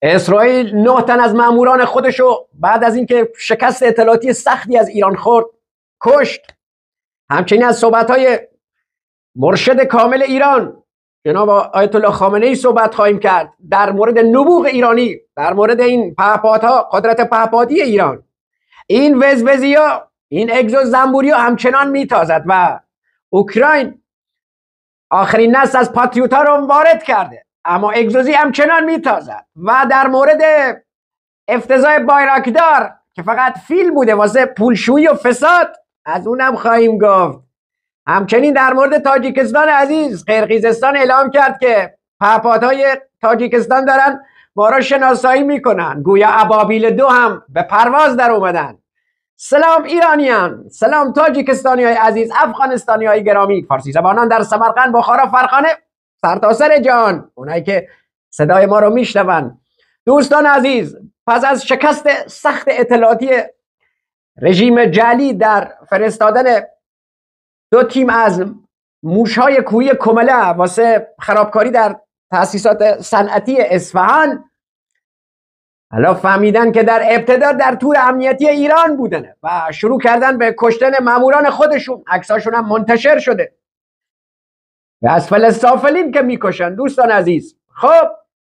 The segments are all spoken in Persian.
اسرائیل 9 تن از ماموران خودشو بعد از اینکه شکست اطلاعاتی سختی از ایران خورد کشت. همچنین از صحبت‌های مرشد کامل ایران جناب آیت الله خامنه‌ای صحبت خواهیم کرد در مورد نبوغ ایرانی، در مورد این پهپادها، قدرت پهپادی ایران. این وزوزیا، این اگزو زنبوریا همچنان میتازد و اوکراین آخرین نسل از پاتریوت ها رو وارد کرده، اما اگزوزی همچنان میتازد. و در مورد افتضاح بایراکدار که فقط فیل بوده واسه پولشویی و فساد، از اونم خواهیم گفت. همچنین در مورد تاجیکستان عزیز، قرقیزستان اعلام کرد که پهپادهای تاجیکستان دارن ما را شناسایی میکنن، گویا ابابیل 2 هم به پرواز در اومدن. سلام ایرانیان، سلام تاجیکستانی های عزیز، افغانستانی های گرامی، فارسی زبانان در سمرقند، بخارا، فرخانه، سرتاسر جهان، اونایی که صدای ما رو میشنون. دوستان عزیز، پس از شکست سخت اطلاعاتی رژیم جعلی در فرستادن 2 تیم از موشهای کوهی کمله واسه خرابکاری در تأسیسات صنعتی اصفهان، حالا فهمیدن که در ابتدا در تور امنیتی ایران بودن و شروع کردن به کشتن ماموران خودشون. عکساشون هم منتشر شده و از فلسطافلین که میکشن. دوستان عزیز، خب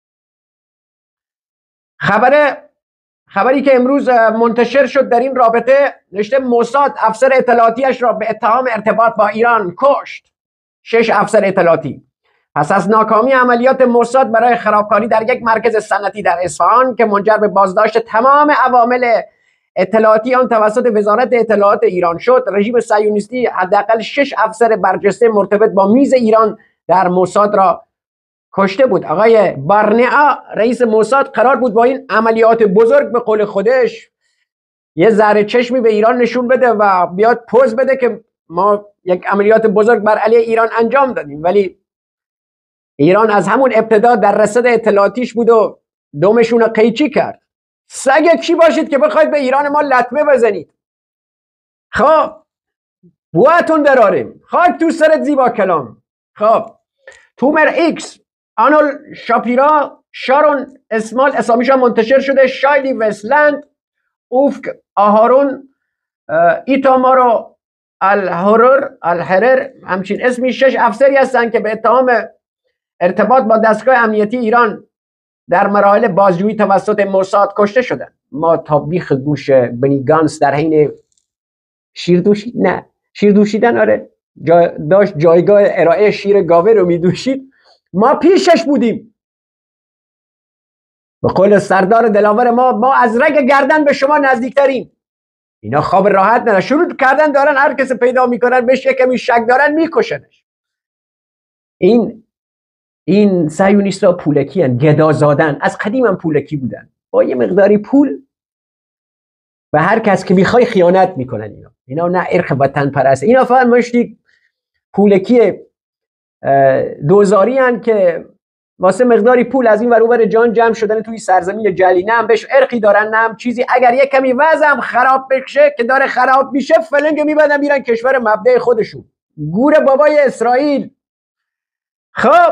خبری که امروز منتشر شد در این رابطه نوشته موساد افسر اطلاعاتیش را به اتهام ارتباط با ایران کشت. 6 افسر اطلاعاتی پس از ناکامی عملیات موساد برای خرابکاری در یک مرکز صنعتی در اصفهان که منجر به بازداشت تمام عوامل اطلاعاتی آن توسط وزارت اطلاعات ایران شد، رژیم صهیونیستی حداقل 6 افسر برجسته مرتبط با میز ایران در موساد را کشته بود. آقای بارنئا رئیس موساد قرار بود با این عملیات بزرگ به قول خودش یه ذره چشمی به ایران نشون بده و بیاد پوز بده که ما یک عملیات بزرگ بر علیه ایران انجام دادیم، ولی ایران از همون ابتدا در رصد اطلاعاتیش بود و دومشون رو قیچی کرد. سگ کی باشید که بخواید به ایران ما لطمه بزنید؟ خب بواتون دراریم، خاک تو سرت زیبا کلام. خب تومر ایکس، آنول شاپیرا، شارون اسمال، اسامیش منتشر شده، شایلی وستلند، اوفک آهارون، ایتامارو الحرر، همچین اسمی 6 افسری هستند که به اتهام ارتباط با دستگاه امنیتی ایران در مراحل بازجویی توسط موساد کشته شدند. ما تا بیخ گوش بنی گانس در حین شیر دوشیدن آره داشت جایگاه ارائه شیر گاوه رو میدوشید، ما پیشش بودیم. به قول سردار دلاور ما از رگ گردن به شما نزدیکتریم. اینا خواب راحت ندارن، شروع کردن دارن هر کس پیدا میکنن بهش یکمی شک دارن میکشنش. این صهیونیست‌ها پولکی هن، گدا زادن، از قدیم هم پولکی بودن، با یه مقداری پول و هر کس که میخوای خیانت میکنن. اینا نه ارخ وطن پرست، اینا فقط مشتی پولکی دوزاری هن که واسه مقداری پول از این ور اون ور جان جمع شدن توی سرزمین جعلی. نه هم بهش ارقی دارن نه هم چیزی. اگر یک کمی وضعم خراب بشه که داره خراب میشه، فلنگ میبندن میرن کشور مبدأ خودشون، گور بابای اسرائیل. خب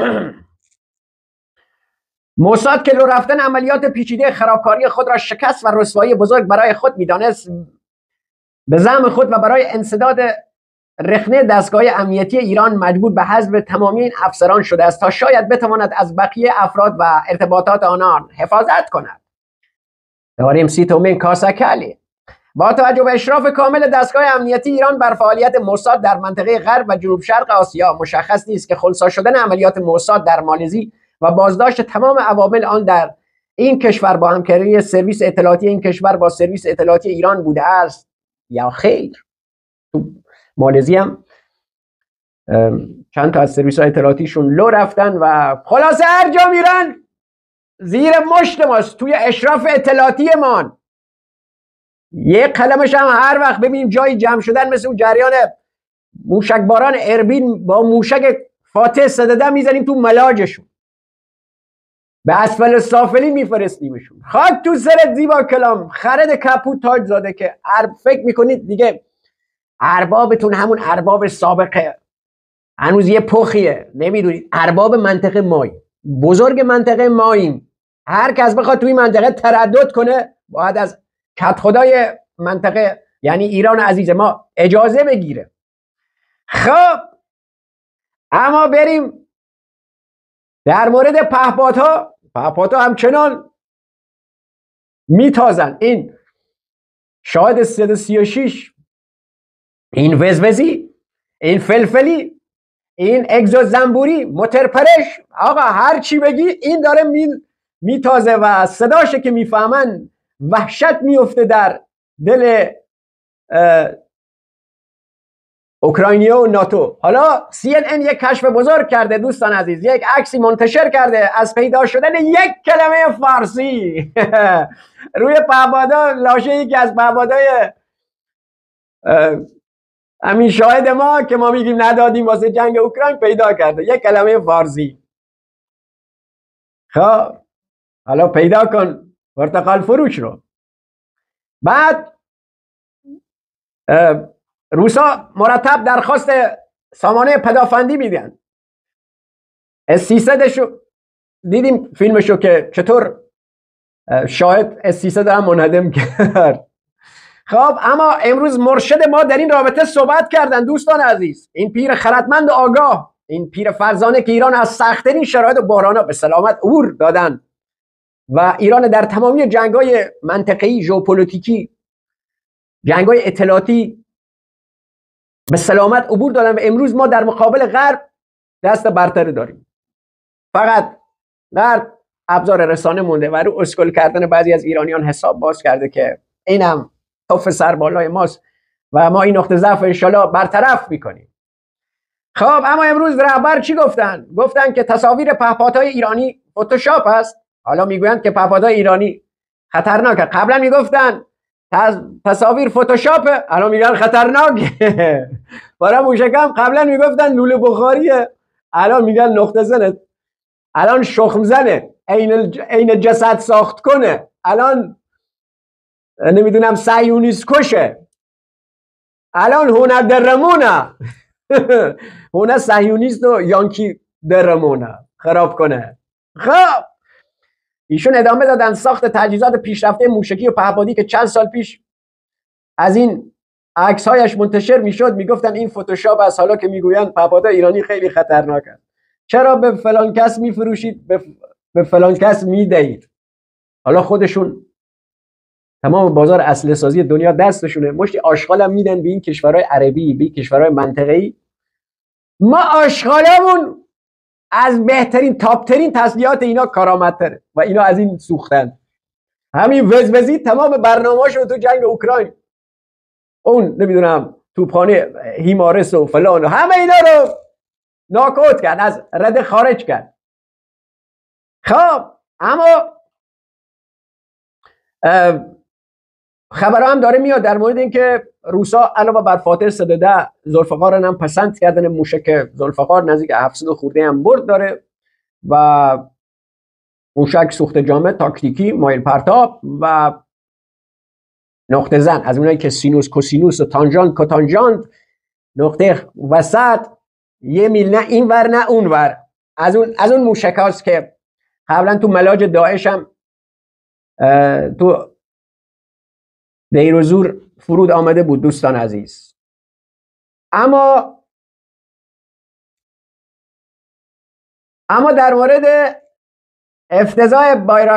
موساد که لو رفتن عملیات پیچیده خرابکاری خود را شکست و رسوایی بزرگ برای خود میدانست، به زعم خود و برای انسداد رخنه دستگاه امنیتی ایران مجبور به حذف تمامی این افسران شده است تا شاید بتواند از بقیه افراد و ارتباطات آنان حفاظت کند. داریم سیتومین کاساکالی. با توجه به اشراف کامل دستگاه امنیتی ایران بر فعالیت موساد در منطقه غرب و جنوب شرق آسیا، مشخص نیست که خنثی شدن عملیات موساد در مالزی و بازداشت تمام عوامل آن در این کشور با همکاری سرویس اطلاعاتی این کشور با سرویس اطلاعاتی ایران بوده است یا خیر. تو مالزی هم چند تا از سرویس اطلاعاتیشون لو رفتن و خلاصه هر جا میرن زیر مشت ماست، توی اشراف اطلاعاتی مان. یه قلمش هم هر وقت ببینیم جایی جمع شدن مثل اون جریان موشک باران اربیل با موشک فاتح صدده میزنیم تو ملاجشون، به اسفل سافلین میفرستیمشون. خاک تو سرت زیبا کلام، خرد کپوت تاج زاده که فکر میکنید دیگه اربابتون همون ارباب سابقه هنوز یه پخیه، نمیدونید ارباب منطقه مایی، بزرگ منطقه ماییم. هر کس بخواد توی منطقه تردد کنه باید از کدخدای منطقه یعنی ایران عزیز ما اجازه بگیره. خب اما بریم در مورد پهپادها. پهپادها همچنان میتازن. این شاهد 336، این وزوزی، این فلفلی، این اگزو زنبوری، موترپرش، آقا هر چی بگی این داره میتازه و صداشه که میفهمن وحشت میفته در دل اوکراینیا و ناتو. حالا CNN یک کشف بزرگ کرده دوستان عزیز، یک عکسی منتشر کرده از پیدا شدن یک کلمه فارسی روی پهپادا. لاشه یکی از پهپادای همین شاهد ما که ما میگیم ندادیم واسه جنگ اوکراین پیدا کرده یک کلمه فارسی. خب حالا پیدا کن پرتقال فروش رو. بعد روسا مرتب درخواست سامانه پدافندی میدن. S-300 شو دیدیم فیلمشو که چطور شاهد S-300 هم منهدم کرد. خب اما امروز مرشد ما در این رابطه صحبت کردن دوستان عزیز. این پیر خردمند و آگاه، این پیر فرزانه که ایران از سخت‌ترین شرایط و بحران‌ها به سلامت عبور دادن و ایران در تمامی جنگ‌های منطقه‌ای، ژئوپلیتیکی، جنگ‌های اطلاعاتی به سلامت عبور دادن و امروز ما در مقابل غرب دست برتری داریم. فقط غرب ابزار رسانه مونده و رو اسکل کردن بعضی از ایرانیان حساب باز کرده که اینم توف سر بالای ماست و ما این نقطه ضعف انشالله برطرف میکنیم. خب اما امروز رهبر چی گفتن؟ گفتن که تصاویر پهپادهای ایرانی فتوشاپ است. حالا میگویند که پهپادهای ایرانی خطرناکه. قبلا میگفتن تصاویر فتوشاپ، الان میگن خطرناک. برای موشکم قبلا میگفتن لوله بخاریه، الان میگن نقطه زنه، الان شخم زنه، عین جسد ساخت کنه، الان نمیدونم صهیونیست کشه، الان هونه درمونه. هونه صهیونیست و یانکی درمونه خراب کنه. خب ایشون ادامه دادن ساخت تجهیزات پیشرفته موشکی و پهپادی که چند سال پیش از این عکس‌هایش منتشر میشد میگفتن این فتوشاپ است، حالا که میگویند پهپادهای ایرانی خیلی خطرناکه. چرا به فلان کس میفروشید، به فلان کس میدهید؟ حالا خودشون تمام بازار اسلحه سازی دنیا دستشونه، مشتی آشغال هم میدن به این کشورهای عربی، به این کشورهای منطقه‌ای. ما آشغالمون از بهترین تاپترین تسلیحات اینا کارآمدتره و اینا از این سوختن. همین وزوزی تمام برنامه‌اشو تو جنگ اوکراین، اون نمیدونم توپخانه هیمارس و فلان و همه اینا رو ناکوت کرد، از رده خارج کرد. خب اما خبر هم داره میاد در مورد اینکه روسا علاوه بر فاتح 310 ذوالفقار هم پسند کردن. موشک ذوالفقار نزدیک 700 خورده هم برد داره و موشک سوخت جامد، تاکتیکی، مایل پرتاب و نقطه زن، از اونایی که سینوس کوسینوس و تانژانت کوتانژانت، نقطه وسط، یه میل نه این ور نه اون ور. از اون موشک هاست که قبلا تو ملاج داعش هم تو دیر و زور فرود آمده بود دوستان عزیز. اما در مورد افتضاح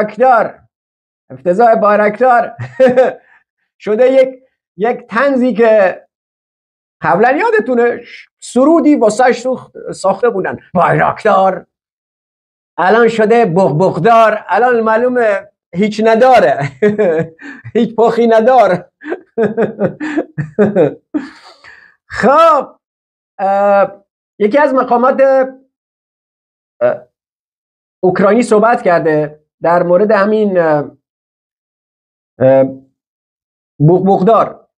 بایراکتار شده یک طنزی که قبلا یادتونه سرودی واسش ساخته بودن، بایراکتار الان شده بغبغدار، الان معلومه هیچ نداره. هیچ پخی ندار. خب یکی از مقامات اوکراینی صحبت کرده در مورد همین بغبغدار.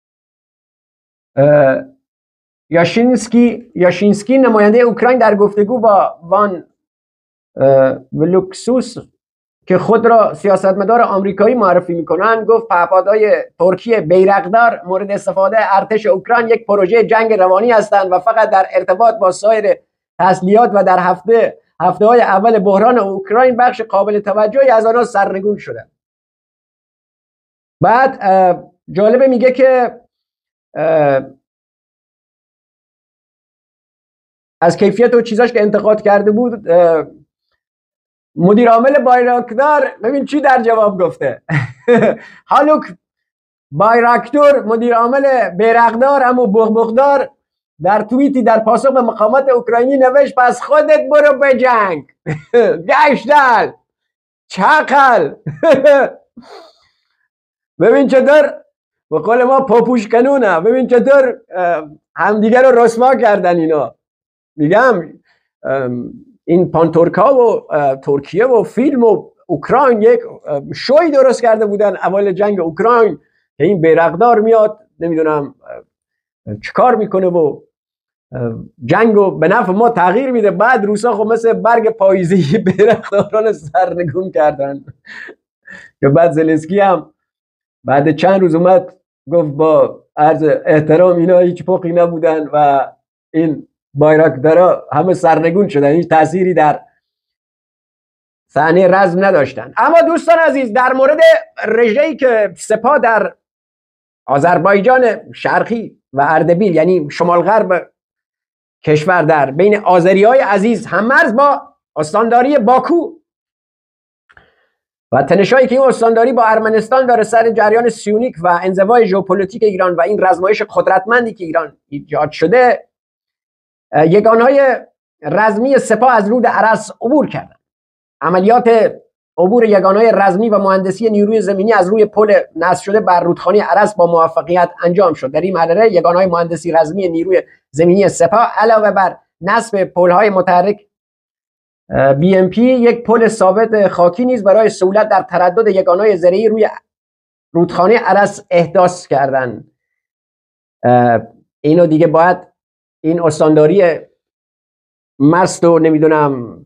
یاشینسکی نماینده اوکراین در گفتگو با وان ولوکسوس که خود را سیاستمدار آمریکایی معرفی میکنن گفت پهپادهای ترکیه بیرقدار مورد استفاده ارتش اوکراین یک پروژه جنگ روانی هستند و فقط در ارتباط با سایر تسلیحات و در هفته‌های اول بحران اوکراین بخش قابل توجهی از آنها سرنگون شدن. بعد جالبه میگه که از کیفیت و چیزاش که انتقاد کرده بود، مدیر عامل بایراکتار ببین چی در جواب گفته. هالوک بایراکتور، مدیر عامل بیرقدار اما بغبغدار، در توییتی در پاسخ به مقامات اوکراینی نوشت پس خودت برو به جنگ. گشتل چقل. ببین چطور به قول ما پاپوش کنونه، ببین چطور همدیگه رو رسوا کردن اینا. میگم این پانتورکا و ترکیه و فیلم و اوکراین یک شوی درست کرده بودن اول جنگ اوکراین که این بیرقدار میاد نمیدونم چیکار میکنه و جنگو به نفع ما تغییر میده. بعد روسا خب مثل برگ پاییزی بیرقداران سرنگون کردن. که بعد زلنسکی هم بعد چند روز اومد گفت با عرض احترام اینا هیچ پخی نبودن و این بایراکدارا همه سرنگون شدن، هیچ تأثیری در صحنه رزم نداشتن. اما دوستان عزیز، در مورد رژه‌ای که سپاه در آذربایجان شرقی و اردبیل یعنی شمال غرب کشور در بین آذری‌های عزیز هم‌مرز با استانداری باکو و تنشایی که این استانداری با ارمنستان داره سر جریان سیونیک و انزوای ژئوپلیتیک ایران و این رزمایش قدرتمندی که ایران ایجاد شده، یگانهای رزمی سپاه از رود ارس عبور کردند. عملیات عبور یگانهای رزمی و مهندسی نیروی زمینی از روی پل نصب شده بر رودخانه ارس با موفقیت انجام شد. در این مرحله یگانهای مهندسی رزمی نیروی زمینی سپاه علاوه بر نصب پل‌های متحرک BMP یک پل ثابت خاکی نیز برای سهولت در تردد یگانهای زرعی روی رودخانه ارس احداث کردند. اینو دیگه باید این استانداری مست و نمیدونم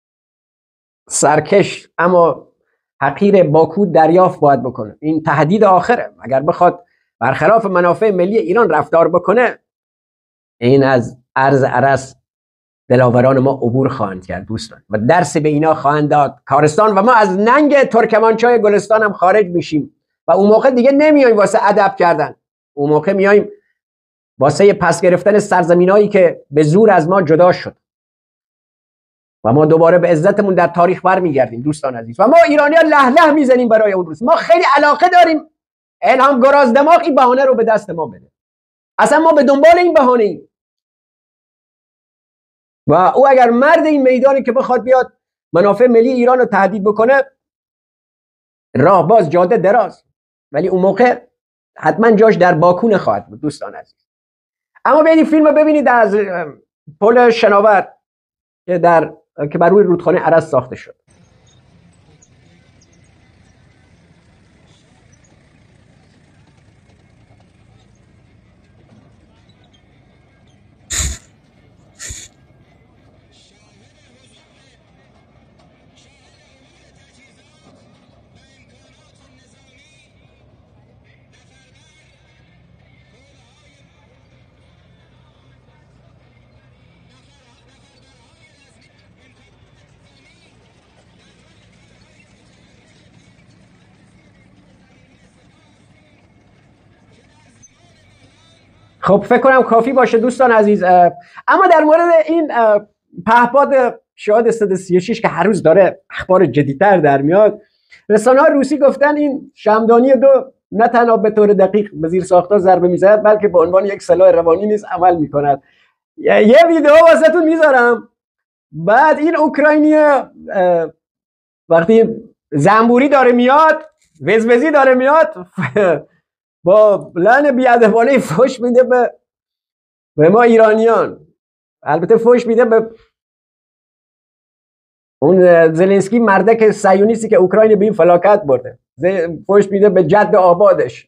سرکش اما حقیر باکو دریافت باید بکنه. این تهدید آخره. اگر بخواد برخلاف منافع ملی ایران رفتار بکنه، این از ارز ارس دلاوران ما عبور خواهند کرد دوستان و درس به اینا خواهند داد کارستان و ما از ننگ ترکمانچای گلستان هم خارج میشیم و اون موقع دیگه نمیایم واسه ادب کردن، اون موقع میایم واسه پس گرفتن سرزمینایی که به زور از ما جدا شد و ما دوباره به عزتمون در تاریخ برمیگردیم دوستان عزیز. و ما ایرانی‌ها له له میزنیم برای اون روز. ما خیلی علاقه داریم الهام گراز دماغ این بهانه رو به دست ما بده. اصلا ما به دنبال این بهانه ایم و او اگر مرد این میدانی که بخواد بیاد منافع ملی ایران رو تهدید بکنه، راه باز، جاده دراز، ولی اون موقع حتما جاش در باکو نخواهد بود دوستان عزیز. اما بیاید این فیلم رو ببینید از پل شناور که بر روی رودخانه ارس ساخته شد. خب فکر کنم کافی باشه دوستان عزیز. اما در مورد این پهپاد شاهد 136 که هر روز داره اخبار جدیدتر در میاد، رسانه‌های روسی گفتن این شمدانی 2 نه تنها به طور دقیق به زیر ساختار ضربه میزند بلکه به عنوان یک سلاح روانی نیز عمل میکند. یه ویدیو واسهتون میذارم. بعد این اوکراینی وقتی زنبوری داره میاد، وزوزی داره میاد، با لعن بی‌ادبانه فحش میده به ما ایرانیان. البته فحش میده به اون زلنسکی مردک صهیونیستی که اوکراین به این فلاکت برده، فحش میده به جد آبادش.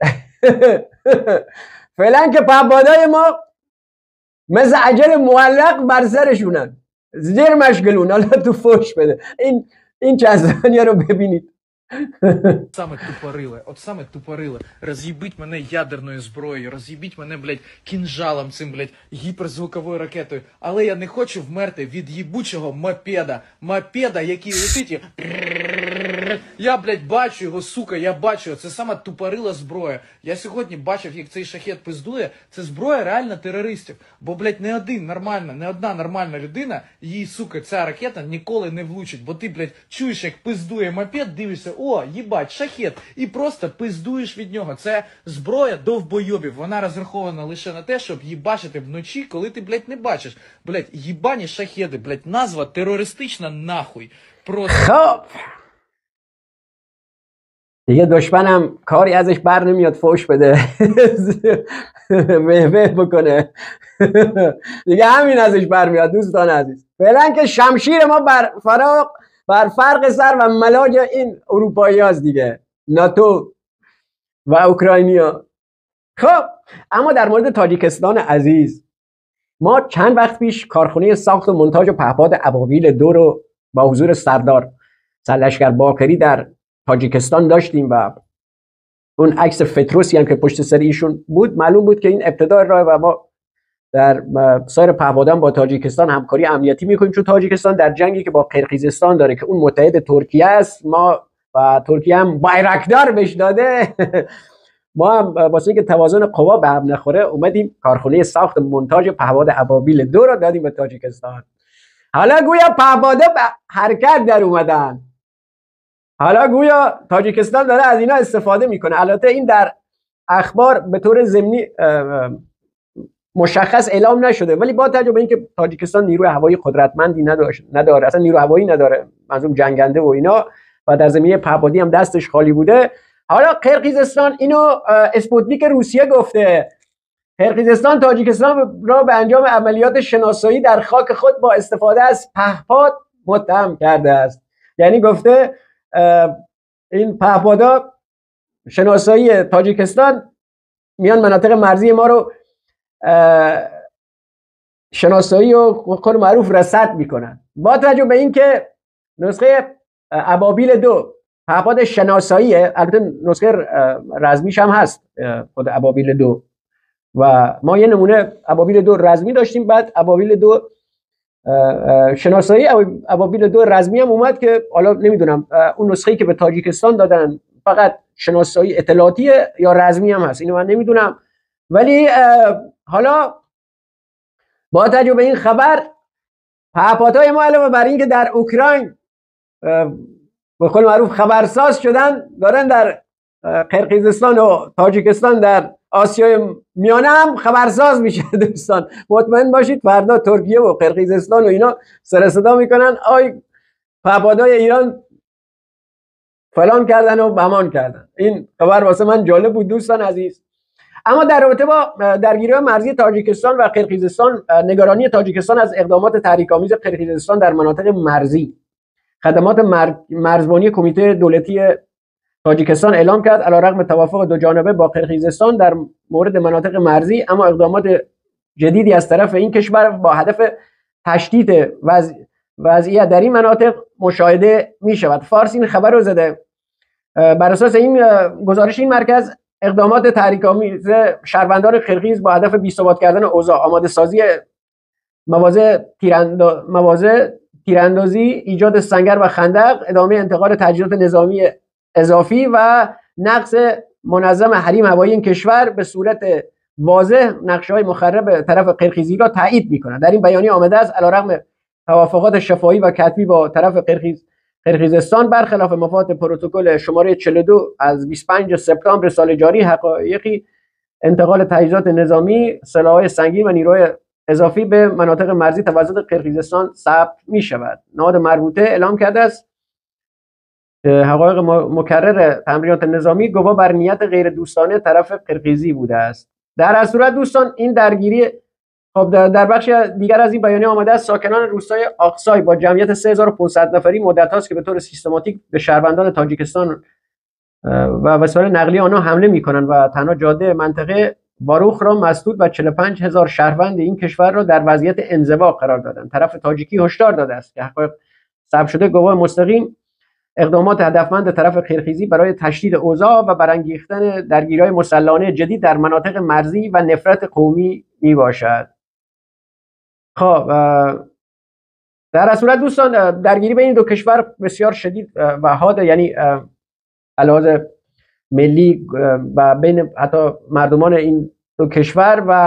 فعلا که پهپادهای ما مثل عجل معلق بر سرشونن، زیر مشغلون. حالا تو فحش بده. این چند ثانیه رو ببینید. От саме тупориле. Роз'їбіть мене ядерною зброєю, роз'їбіть мене, блядь, кінжалом цим, блядь, гіперзвуковою ракетою. Але я не хочу вмерти від їбучого мопеда. Мопеда, який летить і... Я, блядь, бачу його, сука, я бачу. Це сама тупорила зброя. Я сьогодні бачив, як цей шахет пиздує. Це зброя реально терористів. Бо, блядь, не одна нормальна людина, їй, сука, ця ракета ніколи не влучить. Бо ти, блядь, чуєш, як пиздує мопед, дивишся, о, їбать, шахет. І просто пиздуєш від нього. Це зброя довбойобів. Вона розрахована лише на те, щоб їбачити вночі, коли ти, блядь, не бачиш. Блядь, їбані шахеди, блядь, назва терористична нахуй. Просто... خب دیگه دشمنم کاری ازش بر نمیاد فوش بده وه بکنه دیگه همین ازش برمیاد. دوستان عزیز، فعلا که شمشیر ما بر فرق سر و ملاج این اروپایی هاست دیگه، ناتو و اوکراینیا. خب اما در مورد تاجیکستان عزیز، ما چند وقت پیش کارخانه ساخت و منتاج و پهپاد ابابیل 2 رو با حضور سردار سرلشکر باقری در تاجیکستان داشتیم و اون عکس فتروسی هم که پشت سر ایشون بود، معلوم بود که این ابتدای راه و ما در سایر پهپادان با تاجیکستان همکاری امنیتی میکنیم، چون تاجیکستان در جنگی که با قرقیزستان داره که اون متحد ترکیه است، ما و ترکیه هم بایرکدار بهش داده ما هم واسه اینکه توازن قوا به هم نخوره اومدیم کارخانه ساخت منتاج پهپاد ابابیل 2 رو دادیم به تاجیکستان. حالا گویا پهپادا به حرکت در اومدن، حالا گویا تاجیکستان داره از اینا استفاده میکنه. البته این در اخبار به طور ضمنی مشخص اعلام نشده، ولی با توجه به اینکه تاجیکستان نیروی هوایی قدرتمندی نداره، اصلا نیروی هوایی نداره، منظورم جنگنده و اینا، و در زمینه پهپادی هم دستش خالی بوده. حالا قرقیزستان اینو اسپوتنیک روسیه گفته، قرقیزستان تاجیکستان را به انجام عملیات شناسایی در خاک خود با استفاده از پهپاد متهم کرده است. یعنی گفته این پهپادا شناسایی تاجیکستان میان مناطق مرزی ما رو شناسایی و قول معروف رصد میکنن. با توجه به اینکه نسخه ابابیل 2 پهپاد شناساییه، البته نسخه رزمیش هم هست خود ابابیل 2 و ما یه نمونه ابابیل 2 رزمی داشتیم، بعد ابابیل 2 شناسایی ابابیل 2 رزمی هم اومد که حالا نمیدونم اون نسخه‌ای که به تاجیکستان دادن فقط شناسایی اطلاعاتیه یا رزمی هم هست، اینو من نمیدونم. ولی حالا با توجه به این خبر، پهپادهای ما علاوه بر این که در اوکراین به قول معروف خبرساز شدن، دارن در قرقیزستان و تاجیکستان در آسیای میانه هم خبرساز میشه. دوستان مطمئن باشید فردا ترکیه و قرقیزستان و اینا سر صدا میکنن آی پهپادهای ایران فلان کردن و بهمان کردن. این خبر واسه من جالب بود دوستان عزیز. اما در رابطه با درگیری مرزی تاجیکستان و قرقیزستان، نگرانی تاجیکستان از اقدامات تحریک‌آمیز قرقیزستان در مناطق مرزی، خدمات مرزبانی کمیته دولتی تاجیکستان اعلام کرد علیرغم توافق دو جانبه با قرقیزستان در مورد مناطق مرزی، اما اقدامات جدیدی از طرف این کشور با هدف تشدید وضعیت در این مناطق مشاهده می شود. فارس این خبر رو زده. بر اساس این گزارش این مرکز، اقدامات تحریک‌آمیز شهروندان قرقیز با هدف بی‌ثبات کردن اوضاع، آماده سازی مواضع تیراندازی، ایجاد سنگر و خندق، ادامه انتقال تجهیزات نظامی اضافی و نقض منظم حریم هوایی این کشور به صورت واضح نقشه‌های مخرب طرف قرقیزی را تایید می‌کند. در این بیانیه آمده است علیرغم توافقات شفاهی و کتبی با طرف قرقیزستان برخلاف مفاد پروتکل شماره 42 از 25 سپتامبر سال جاری، حقایقی انتقال تجهیزات نظامی، سلاح‌های سنگین و نیروی اضافی به مناطق مرزی توسط قرقیزستان ثبت می‌شود. نهاد مربوطه اعلام کرده است حقایق مکرر تمرینات نظامی گواه بر نیت غیر دوستانه طرف قرقیزی بوده است. در هر صورت دوستان این درگیری، خب در بخش دیگر از این بیانیه آمده است ساکنان روستای آقسای با جمعیت 3500 نفری مدت است که به طور سیستماتیک به شهروندان تاجیکستان و وسایل نقلیه آنها حمله می‌کنند و تنها جاده منطقه باروخ را مسدود و 45000 شهروند این کشور را در وضعیت انزوا قرار دادند. طرف تاجیکی هشدار داده است که حقایق ثبت شده گواه مستقیم اقدامات هدفمند طرف خیرخیزی برای تشدید اوضاع و برانگیختن درگیری‌های مسلحانه جدید در مناطق مرزی و نفرت قومی می باشد. خب در صورت دوستان درگیری بین دو کشور بسیار شدید و حاد، یعنی علاوه ملی و بین حتی مردمان این دو کشور و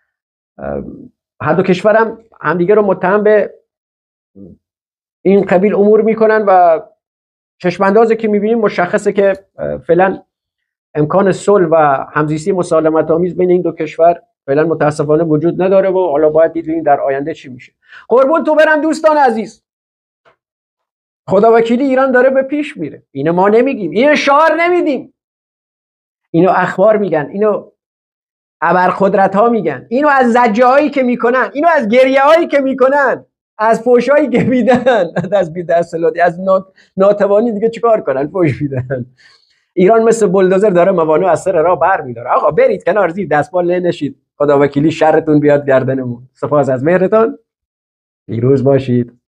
هر دو کشور هم همدیگه رو متهم به این قبیل امور میکنن و چشماندازی که میبینیم مشخصه که فعلا امکان صلح و همزیستی مسالمت آمیز بین این دو کشور فعلا متاسفانه وجود نداره و حالا باید دید در آینده چی میشه. قربون تو برم دوستان عزیز، خداوکیلی ایران داره به پیش میره. اینو ما نمیگیم، اینو شعار نمیدیم، اینو اخبار میگن، اینو ابرقدرت ها میگن، اینو از زجه هایی که میکنن، اینو از گریه هایی که میکنن، از فوش هایی که میدن، از بی‌دستالاتی، از ناتوانی دیگه چیکار کنن، فوش میدن. ایران مثل بلدوزر داره موانع از سر راه بر میداره. آقا برید کنار، زیر دستمال نشید، خداوکیلی شرتون بیاد گردنمون. سپاس از مهرتان، پیروز باشید.